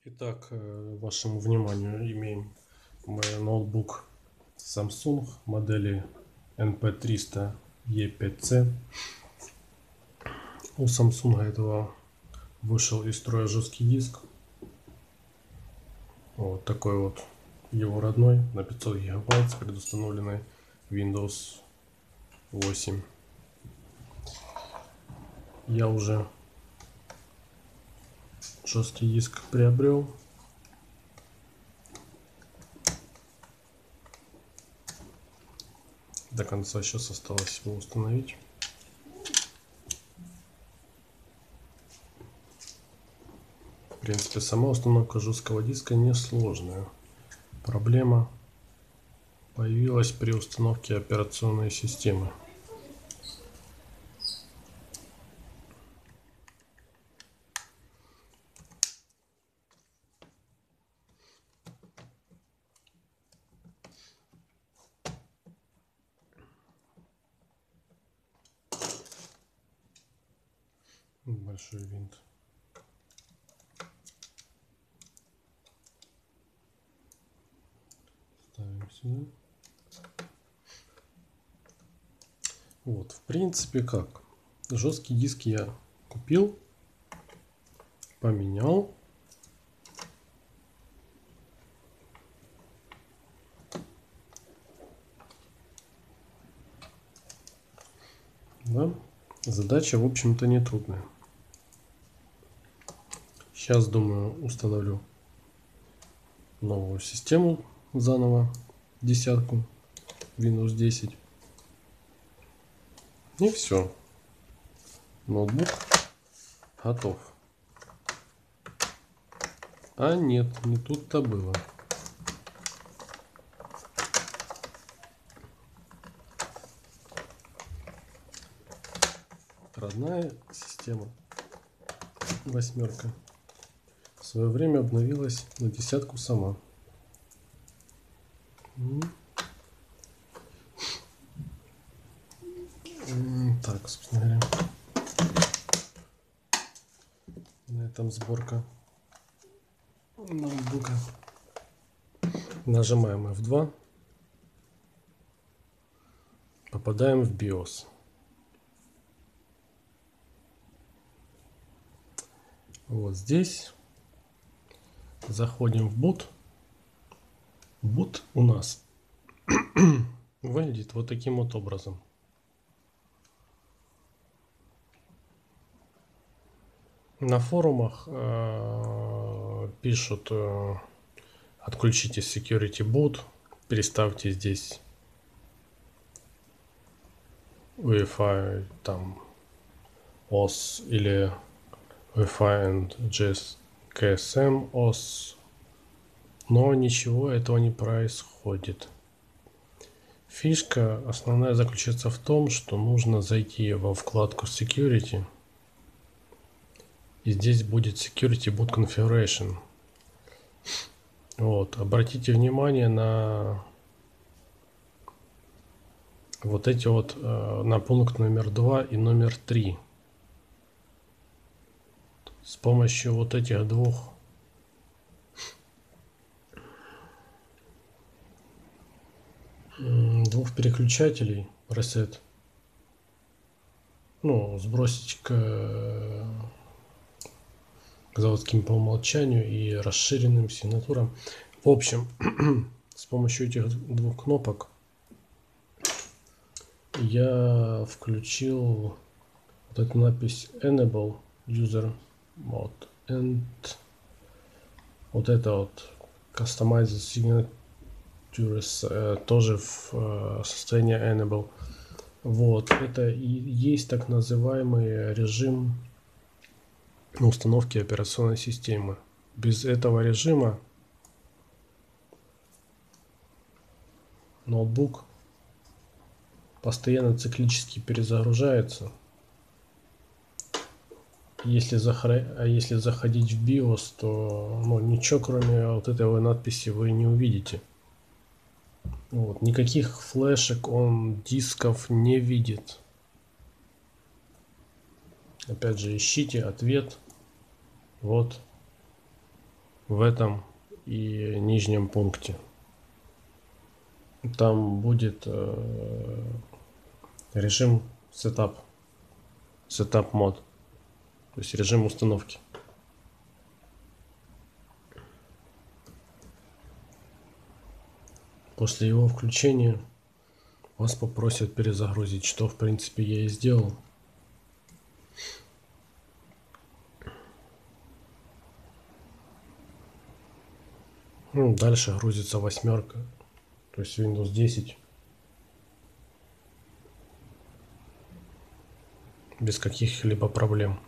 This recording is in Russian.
Итак, вашему вниманию имеем мой ноутбук Samsung модели NP300E5C. У Samsung этого вышел из строя жесткий диск. Вот такой вот его родной на 500 гигабайт с предустановленной Windows 8. Я уже жесткий диск приобрел. До конца сейчас осталось его установить. В принципе, сама установка жесткого диска несложная. Проблема появилась при установке операционной системы. Большой винт. Ставим сюда. Вот, в принципе, как. Жесткий диск я купил, поменял. Да? Задача, в общем-то, не трудная. Сейчас, думаю, установлю новую систему заново, десятку, Windows 10. И все. Ноутбук готов. А нет, не тут-то было. Родная система восьмерка в свое время обновилась на десятку сама. Так, собственно говоря, на этом сборка ноутбука. Нажимаем F2, попадаем в BIOS. Вот здесь заходим в boot. Boot у нас выглядит вот таким вот образом. На форумах пишут: отключите Security Boot, переставьте здесь Wi-Fi там OS или Wi-Fi and GSM OS, но ничего этого не происходит. Фишка основная заключается в том, что нужно зайти во вкладку Security, и здесь будет Security Boot Configuration. Вот, обратите внимание на вот эти вот, на пункт номер 2 и номер 3. С помощью вот этих двух переключателей reset, ну, сбросить к заводским по умолчанию и расширенным сигнатурам. В общем, с помощью этих двух кнопок я включил вот эту надпись Enable User Mode and вот это вот Customize Signatures тоже в состоянии Enable. Вот, это и есть так называемый режим установки операционной системы. Без этого режима ноутбук постоянно циклически перезагружается. Если заходить в BIOS, то ничего кроме вот этой надписи вы не увидите. Вот, никаких флешек он, дисков не видит. Опять же, ищите ответ. Вот в этом и нижнем пункте. Там будет режим setup мод, то есть режим установки. После его включения вас попросят перезагрузить, что в принципе я и сделал. Ну, дальше грузится 8, то есть Windows 10. Без каких-либо проблем.